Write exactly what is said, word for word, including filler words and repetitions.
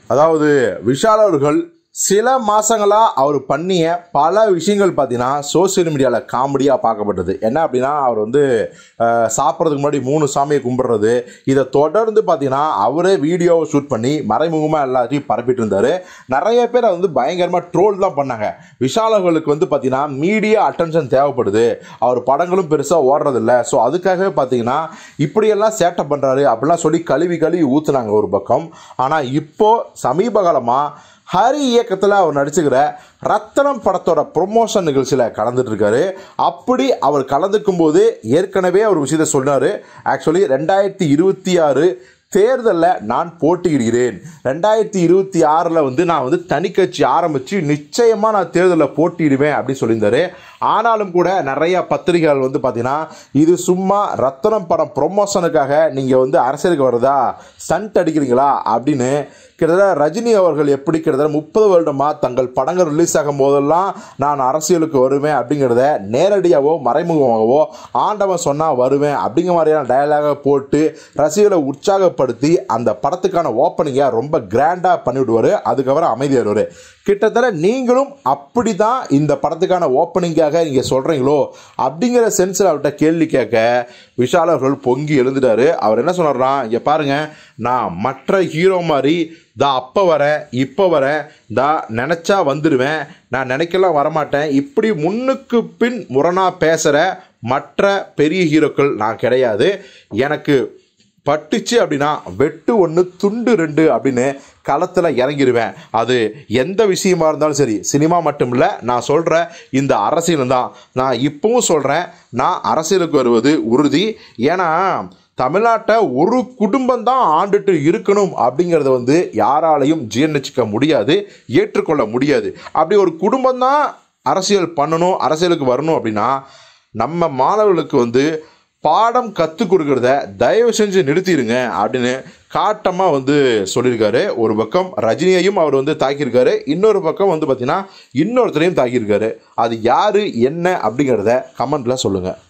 அதாவது விஷால் அவர்கள் சில மாதங்களா அவர் பண்ணிய பல விஷயங்கள் பார்த்தீங்கன்னா சோசியல் மீடியாவில் காமெடியாக பார்க்கப்பட்டது. என்ன அப்படின்னா, அவர் வந்து சாப்பிட்றதுக்கு முன்னாடி மூணு சாமியை கும்பிட்றது, இதை தொடர்ந்து பார்த்தீங்கன்னா அவரே வீடியோவை ஷூட் பண்ணி மறைமுகமாக எல்லாத்தையும் பரப்பிட்டு இருந்தார். நிறைய பேர் வந்து பயங்கரமாக ட்ரோல் தான் பண்ணாங்க. விஷால் அவர்களுக்கு வந்து பார்த்தீங்கன்னா மீடியா அட்டென்ஷன் தேவைப்படுது, அவர் படங்களும் பெருசாக ஓடுறதில்ல, ஸோ அதுக்காகவே பார்த்தீங்கன்னா இப்படியெல்லாம் சேட்டை பண்ணுறாரு அப்படிலாம் சொல்லி கழுவி கழுவி ஊற்றுனாங்க ஒரு பக்கம். ஆனால் இப்போது சமீப காலமாக ஹரி இயக்கத்தில் அவர் நடிச்சுக்கிற ரத்தனம் படத்தோட ப்ரொமோஷன் நிகழ்ச்சியில் கலந்துட்டு இருக்காரு. அப்படி அவர் கலந்துக்கும் போது ஏற்கனவே ஒரு விஷயத்தை சொன்னார். ஆக்சுவலி ரெண்டாயிரத்தி இருபத்தி ஆறு தேர்தலில் நான் போட்டியிடுகிறேன், ரெண்டாயிரத்தி இருபத்தி ஆறில் வந்து நான் வந்து தனி கட்சி ஆரம்பித்து நிச்சயமாக நான் தேர்தலில் போட்டியிடுவேன் அப்படின்னு சொல்லியிருந்தாரு. ஆனாலும் கூட நிறைய பத்திரிகைகள் வந்து பார்த்தீங்கன்னா இது சும்மா ரத்தனம் படம் ப்ரொமோஷனுக்காக நீங்கள் வந்து அரசியலுக்கு வருதா, ஸ்டண்ட் அடிக்கிறீங்களா அப்படின்னு கிட்டத்தட்ட ரஜினி அவர்கள் எப்படி கிட்டத்தட்ட முப்பது வருடமாக தங்கள் படங்கள் ரிலீஸ் ஆகும் போதெல்லாம் நான் அரசியலுக்கு வருவேன் அப்படிங்கிறத நேரடியாகவோ மறைமுகமாகவோ ஆண்டவன் சொன்னால் வருவேன் அப்படிங்கிற மாதிரியான டயலாக போட்டு ரசிகர்களை உற்சாகப்படுத்தி அந்த படத்துக்கான ஓப்பனிங்கை ரொம்ப கிராண்டாக பண்ணிவிடுவார். அதுக்கப்புறம் அமைதியாடுவார். கிட்டத்தட்ட நீங்களும் அப்படி தான் இந்த படத்துக்கான ஓப்பனிங்காக நீங்கள் சொல்கிறீங்களோ அப்படிங்கிற சென்ஸில் அவர்கிட்ட கேள்வி கேட்க விஷால் அவர்கள் பொங்கி எழுந்துட்டார். அவர் என்ன சொன்னார்னா, இங்கே பாருங்கள், நான் மற்ற ஹீரோ மாதிரி தா அப்போ வரேன் இப்போ வரேன், தா நினச்சா வந்துடுவேன், நான் நினைக்கலாம் வரமாட்டேன், இப்படி முன்னுக்கு பின் முரணாக பேசுகிற மற்ற பெரிய ஹீரோக்கள் நான் கிடையாது. எனக்கு பட்டுச்சு அப்படின்னா வெட்டு ஒன்று துண்டு ரெண்டு அப்படின்னு களத்தில் இறங்கிடுவேன். அது எந்த விஷயமா இருந்தாலும் சரி, சினிமா மட்டும் இல்லை, நான் சொல்கிற இந்த அரசியல் தான். நான் இப்பவும் சொல்கிறேன், நான் அரசியலுக்கு வருவது உறுதி. ஏன்னா தமிழ்நாட்டை ஒரு குடும்பம் தான் ஆண்டுட்டு இருக்கணும் அப்படிங்கிறத வந்து யாராலையும் ஜீர்ணிச்சிக்க முடியாது, ஏற்றுக்கொள்ள முடியாது. அப்படி ஒரு குடும்பம் தான் அரசியல் பண்ணணும், அரசியலுக்கு வரணும் அப்படின்னா நம்ம மாணவர்களுக்கு வந்து பாடம் கற்றுக் கொடுக்கறத தயவு செஞ்சு நிறுத்திடுங்க அப்படின்னு காட்டமாக வந்து சொல்லியிருக்காரு. ஒரு பக்கம் ரஜினியையும் அவர் வந்து தாக்கியிருக்காரு, இன்னொரு பக்கம் வந்து பார்த்தீங்கன்னா இன்னொருத்தரையும் தாக்கியிருக்காரு. அது யார் என்ன அப்படிங்கிறத கமெண்ட்டில் சொல்லுங்கள்.